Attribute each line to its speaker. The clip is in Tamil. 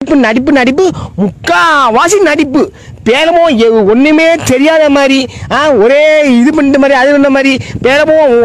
Speaker 1: நடிப்பு நடிப்பு முக்காவாசி நடிப்பு. பேரமோ ஒண்ணுமே தெரியாத மாதிரி ஒரே இது பண்ணிட்ட மாதிரி அது பண்ண மாதிரி பேரமோ